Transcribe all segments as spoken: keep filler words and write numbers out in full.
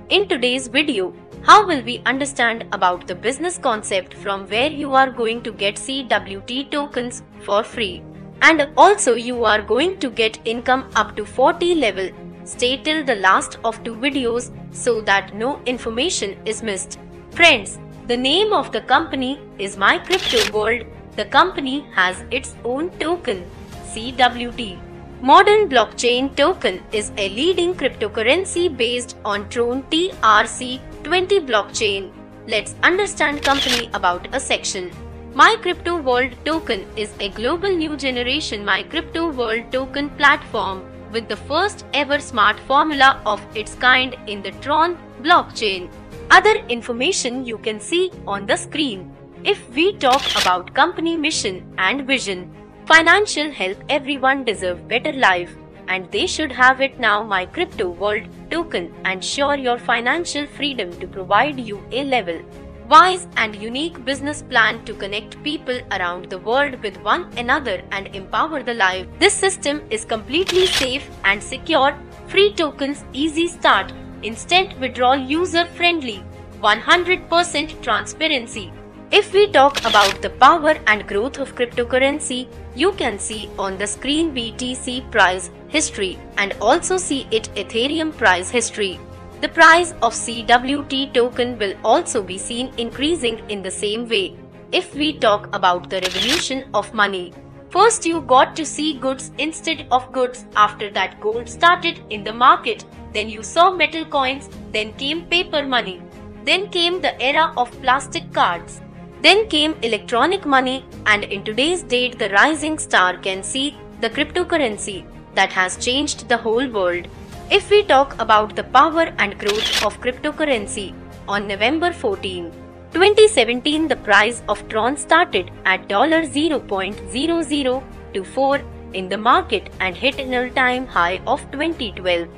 In today's video, how will we understand about the business concept from where you are going to get C W T tokens for free. And also you are going to get income up to forty level. Stay till the last of two videos so that no information is missed. Friends, the name of the company is MyCryptoWorld. The company has its own token, C W T. Modern Blockchain Token is a leading cryptocurrency based on Tron T R C twenty blockchain. Let's understand company about a section. MyCryptoWorld Token is a global new generation MyCryptoWorld token platform with the first ever smart formula of its kind in the Tron blockchain. Other information you can see on the screen. If we talk about company mission and vision, financial help, everyone deserve better life and they should have it now. MyCryptoWorld token ensure your financial freedom to provide you a level, wise and unique business plan to connect people around the world with one another and empower the life. This system is completely safe and secure, free tokens, easy start, instant withdrawal, user friendly, one hundred percent transparency. If we talk about the power and growth of cryptocurrency, you can see on the screen B T C price history and also see it Ethereum price history. The price of C W T token will also be seen increasing in the same way. If we talk about the revolution of money, first you got to see goods instead of goods. After that, gold started in the market. Then you saw metal coins. Then came paper money. Then came the era of plastic cards. Then came electronic money, and in today's date the rising star can see the cryptocurrency that has changed the whole world. If we talk about the power and growth of cryptocurrency, on November fourteenth, twenty seventeen the price of Tron started at zero point zero zero two four in the market and hit an all-time high of twenty twelve,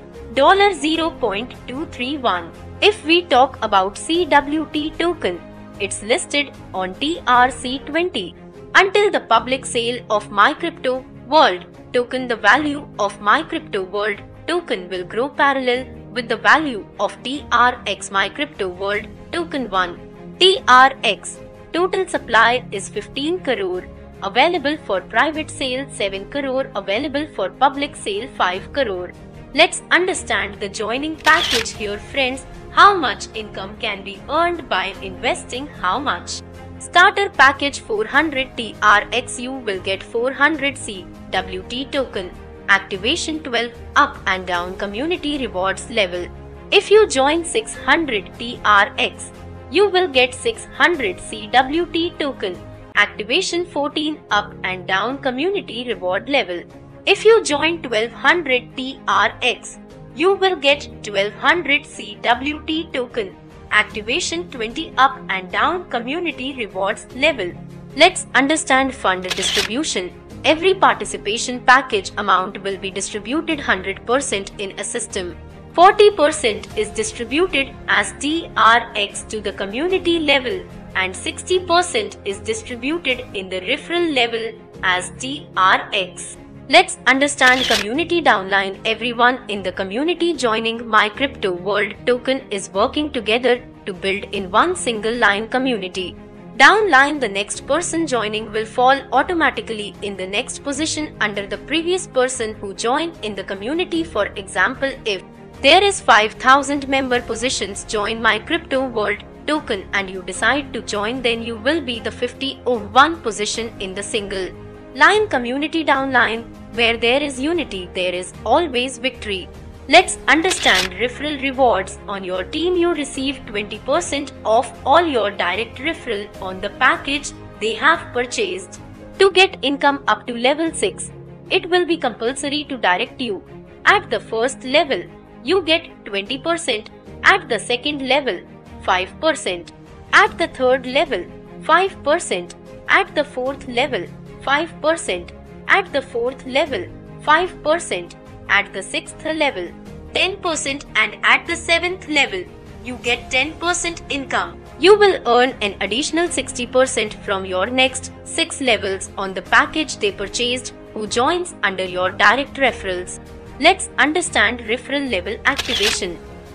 zero point two three one. If we talk about C W T token, it's listed on T R C twenty. Until the public sale of MyCryptoWorld token, the value of MyCryptoWorld token will grow parallel with the value of T R X. MyCryptoWorld token one. T R X total supply is fifteen crore, available for private sale seven crore, available for public sale five crore. Let's understand the joining package here, friends. How much income can be earned by investing? How much? Starter package four hundred T R X, you will get four hundred C W T token. Activation twelve, up and down community rewards level. If you join six hundred T R X, you will get six hundred C W T token. Activation fourteen, up and down community reward level. If you join twelve hundred T R X, you will get twelve hundred C W T token. Activation twenty, up and down community rewards level. Let's understand fund distribution. Every participation package amount will be distributed one hundred percent in a system. forty percent is distributed as T R X to the community level and sixty percent is distributed in the referral level as T R X. Let's understand community downline. Everyone in the community joining MyCryptoWorld token is working together to build in one single line community. Downline, the next person joining will fall automatically in the next position under the previous person who joined in the community. For example, if there is five thousand member positions join MyCryptoWorld token and you decide to join, then you will be the fifty-first position in the single line community downline. Where there is unity, there is always victory. Let's understand referral rewards. On your team, you receive twenty percent off all your direct referral on the package they have purchased. To get income up to level six, it will be compulsory to direct you. At the first level, you get twenty percent. At the second level, five percent. At the third level, five percent. At the fourth level, five percent. At the fourth level, five percent. At the sixth level, ten percent, and at the seventh level, you get ten percent income. You will earn an additional sixty percent from your next six levels on the package they purchased who joins under your direct referrals. Let's understand referral level activation.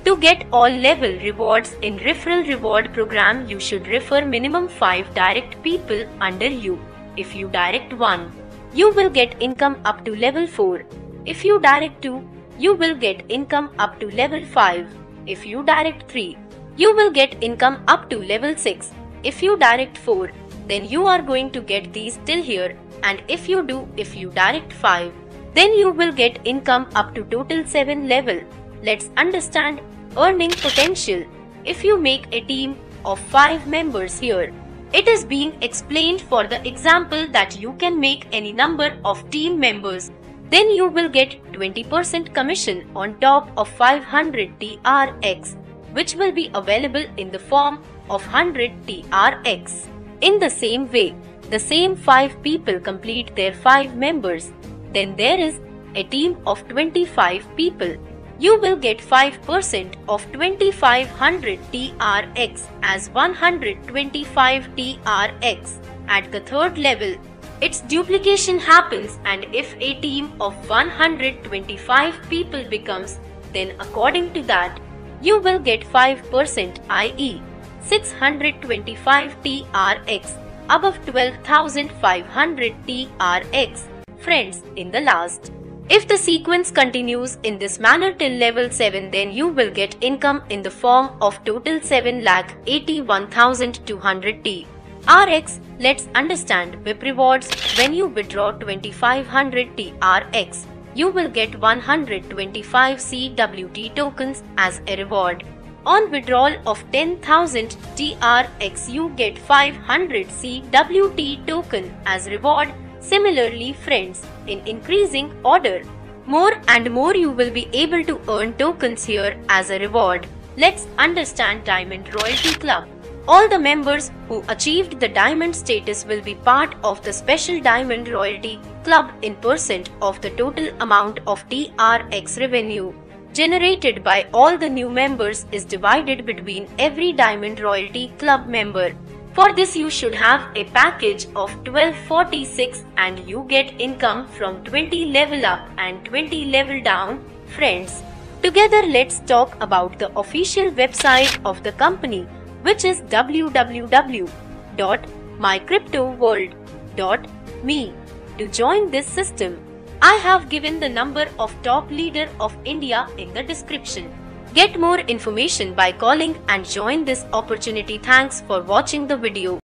To get all level rewards in referral reward program, you should refer minimum five direct people under you. If you direct one, you will get income up to level four. If you direct two, you will get income up to level five. If you direct three, you will get income up to level six. If you direct four, then you are going to get these till here, and if you do, if you direct five, then you will get income up to total seven level. Let's understand earning potential. If you make a team of five members here, it is being explained for the example that you can make any number of team members, then you will get twenty percent commission on top of five hundred T R X, which will be available in the form of one hundred T R X. In the same way, the same five people complete their five members, then there is a team of twenty-five people. You will get five percent of twenty-five hundred T R X as one hundred twenty-five T R X. At the third level, its duplication happens, and if a team of one hundred twenty-five people becomes, then according to that, you will get five percent, that is six hundred twenty-five T R X above twelve thousand five hundred T R X. Friends, in the last, if the sequence continues in this manner till level seven, then you will get income in the form of total seven lakh eighty-one thousand two hundred T R X. Let's understand V I P rewards. When you withdraw twenty-five hundred T R X, you will get one hundred twenty-five C W T tokens as a reward. On withdrawal of ten thousand T R X, you get five hundred C W T token as reward. Similarly, friends, in increasing order, more and more you will be able to earn tokens here as a reward. Let's understand Diamond Royalty Club. All the members who achieved the diamond status will be part of the special Diamond Royalty Club in percent of the total amount of T R X revenue generated by all the new members is divided between every Diamond Royalty Club member. For this, you should have a package of twelve forty-six and you get income from twenty level up and twenty level down. Friends, together let's talk about the official website of the company, which is w w w dot my crypto world dot me. To join this system, I have given the number of top leader of India in the description. Get more information by calling and join this opportunity. Thanks for watching the video.